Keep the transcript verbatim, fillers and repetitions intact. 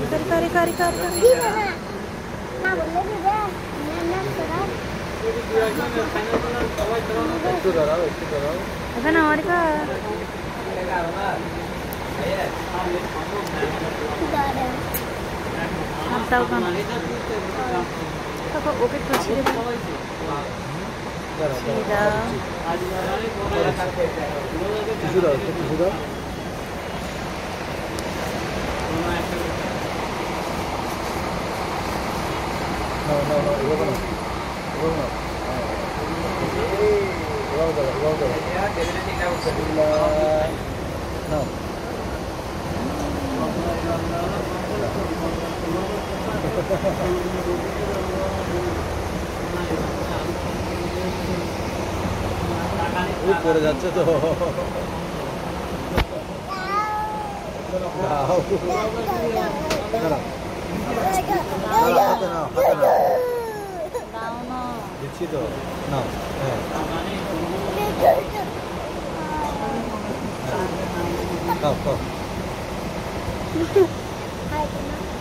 Kari kari kari kari kari. না বললে দিবে না না একটু দাঁড়াও একটু দাঁড়াও এখানে আমার কা হাত দাও কেন তারপর ওকে একটু ছিঁড়ে দাও ছিঁড়ে দাও কিছু দাও কিছু দাও No, no, no, luego no. Luego no. Luego no, luego no. No. উই পড়ে যাচ্ছে তো দাও দাঁড়াও হাতে নাও হাতে নাও দাও না দিচ্ছি তো নাও হ্যাঁ দাও দাও